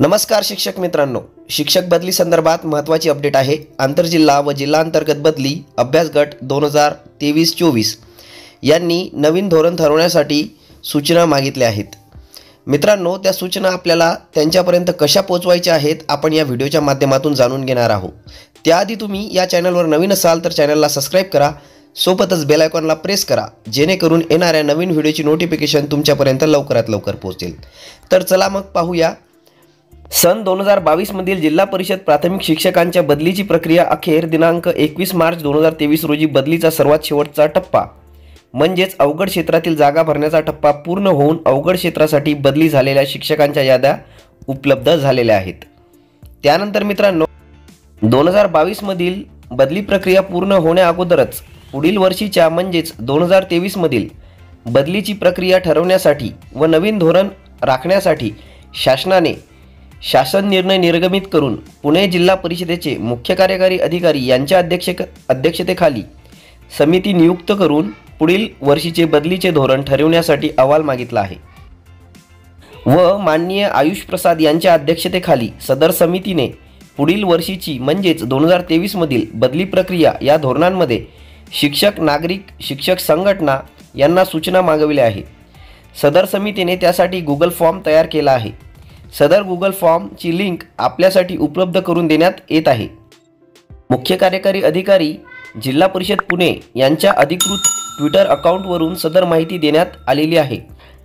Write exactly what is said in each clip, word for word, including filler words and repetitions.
नमस्कार शिक्षक मित्रांनो, शिक्षक बदली संदर्भात महत्त्वाची अपडेट आहे। आंतरजिल्हा व जिल्हांतर्गत बदली अभ्यास गट दोन हजार तेवीस चोवीस यांनी नवीन धोरण ठरवण्यासाठी सूचना मागितल्या आहेत। मित्रांनो, त्या सूचना आपल्याला त्यांच्यापर्यंत कशा पोहोचवायच्या आहेत आपण या व्हिडिओच्या माध्यमातून जाणून घेणार आहोत। त्याआधी तुम्ही या चॅनलवर नवीन असाल तर चॅनलला सबस्क्राइब करा, सोबतच बेल आयकॉनला प्रेस करा, जेणेकरून येणाऱ्या नवीन व्हिडिओची नोटिफिकेशन तुमच्यापर्यंत लवकरात लवकर पोहोचेल। तर चला मग पाहूया। सन दोन हजार बावीस मधील जिल्हा परिषद प्राथमिक शिक्षकांच्या बदलीची प्रक्रिया अखेर दिनांक एकवीस मार्च दोन हजार तेवीस रोजी बदलीचा सर्वात शेवटचा टप्पा म्हणजेच अवघड क्षेत्रातील जागा भरण्याचा टप्पा पूर्ण होऊन अवघड क्षेत्रासाठी बदली झालेल्या शिक्षकांच्या याद्या उपलब्ध झालेल्या आहेत। त्यानंतर मित्रांनो, दोन हजार बावीस मधील बदली प्रक्रिया पूर्ण होण्या अगोदरच पुढील वर्षीच्या म्हणजेच दोन हजार तेवीस मधील बदलीची प्रक्रिया ठरवण्यासाठी व नवीन धोरण राखण्यासाठी शासनाने शासन निर्णय निर्गमित करून पुणे जिल्हा परिषदेचे मुख्य कार्यकारी अधिकारी यांच्या अध्यक्ष अध्यक्षतेखाली समिती नियुक्त करून पुढील वर्षीचे बदलीचे धोरण ठरवण्यासाठी अहवाल मागितला आहे व माननीय आयुष प्रसाद यांच्या अध्यक्षतेखाली सदर समितीने पुढील वर्षीची म्हणजेच दोन हजार तेवीस मधील बदली प्रक्रिया या धोरणांमध्ये शिक्षक, नागरिक, शिक्षक संघटना यांना सूचना मागविल्या आहे। सदर समितीने त्यासाठी गुगल फॉर्म तयार केला आहे। सदर गुगल फॉर्मची लिंक आपल्यासाठी उपलब्ध करून देण्यात येत आहे। मुख्य कार्यकारी अधिकारी जिल्हा परिषद पुणे यांच्या अधिकृत ट्विटर अकाउंटवरून सदर माहिती देण्यात आलेली आहे।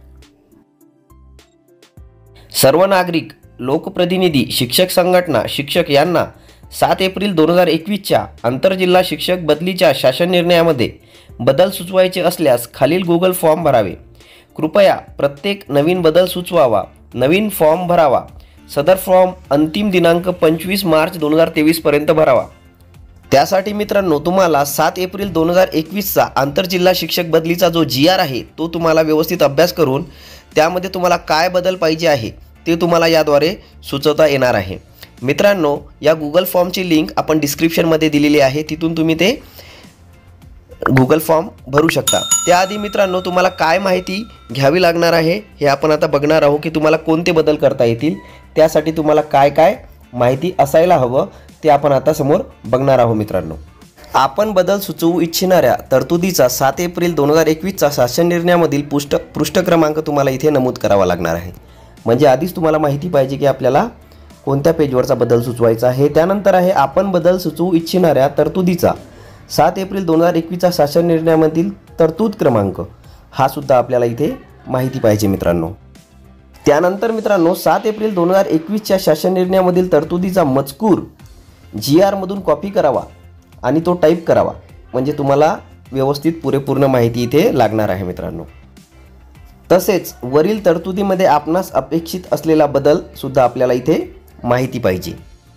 सर्व नागरिक, लोकप्रतिनिधी, शिक्षक संघटना, शिक्षक यांना सात एप्रिल दोन हजार एकवीसच्या आंतरजिल्हा शिक्षक बदलीच्या शासन निर्णयामध्ये बदल सुचवायचे असल्यास खालील गुगल फॉर्म भरावे। कृपया प्रत्येक नवीन बदल सुचवावा, नवीन फॉर्म भरावा। सदर फॉर्म अंतिम दिनांक पंचवीस मार्च दोन हजार तेवीस पर्यंत भरावा। त्यासाठी मित्रांनो, तुम्हाला सात एप्रिल दोन हजार एकवीसचा आंतरजिल्हा शिक्षक बदलीचा जो जी आर आहे तो तुम्हाला व्यवस्थित अभ्यास करून त्यामध्ये तुम्हाला काय बदल पाहिजे आहे ते तुम्हाला याद्वारे सुचवता येणार आहे। मित्रांनो, या गुगल फॉर्मची लिंक आपण डिस्क्रिप्शनमध्ये दिलेली आहे, तिथून तुम्ही ते गुगल फॉर्म भरू शकता। त्याआधी मित्रांनो, तुम्हाला काय माहिती घ्यावी लागणार आहे हे आपण आता बघणार आहोत की तुम्हाला कोणते बदल करता येतील। त्यासाठी तुम्हाला काय काय माहिती असायला हवं ते आपण आता समोर बघणार आहोत। मित्रांनो, आपण बदल सुचवू इच्छिणाऱ्या तरतुदीचा सात एप्रिल दोन हजार एकवीसचा शासन निर्णयामधील पृष्ठ पृष्ठ क्रमांक तुम्हाला इथे नमूद करावा लागणार आहे। म्हणजे आधीच तुम्हाला माहिती पाहिजे की आपल्याला कोणत्या पेजवरचा बदल सुचवायचा आहे। त्यानंतर आहे आपण बदल सुचवू इच्छिणाऱ्या तरतुदीचा सात एप्रिल दोन हजार एकवीसचा शासन निर्णयामधील तरतूद क्रमांक, हा सुद्धा आपल्याला इथे माहिती पाहिजे मित्रांनो। त्यानंतर मित्रांनो, सात एप्रिल दोन हजार एकवीसच्या शासन निर्णयामधील तरतुदीचा मजकूर जी आरमधून कॉपी करावा आणि तो टाईप करावा, म्हणजे तुम्हाला व्यवस्थित पुरेपूर्ण माहिती इथे लागणार आहे मित्रांनो। तसेच वरील तरतुदीमध्ये आपणास अपेक्षित असलेला बदल सुद्धा आपल्याला इथे माहिती पाहिजे।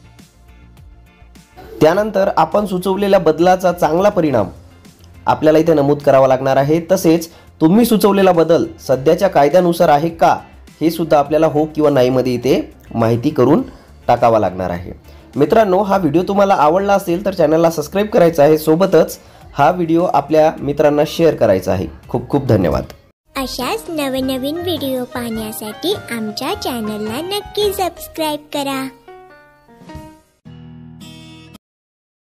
त्यानंतर आपण सुचवलेल्या बदलाचा चांगला परिणाम आपल्याला इथे नमूद करावा लागणार आहे। तसेच तुम्ही सुचवलेला बदल सध्याच्या कायद्यानुसार आहे का हे सुद्धा आपल्याला हो किंवा नाही मध्ये इथे माहिती करून टाकावा लागणार आहे। मित्रांनो, हा व्हिडिओ तुम्हाला आवडला असेल तर चॅनलला सबस्क्राइब करायचं आहे, सोबतच हा व्हिडिओ आपल्या मित्रांना शेअर करायचा आहे। खूप खूप धन्यवाद। अशाच नवनवीन व्हिडिओ पाहण्यासाठी आमच्या चॅनलला नक्की सबस्क्राइब करा।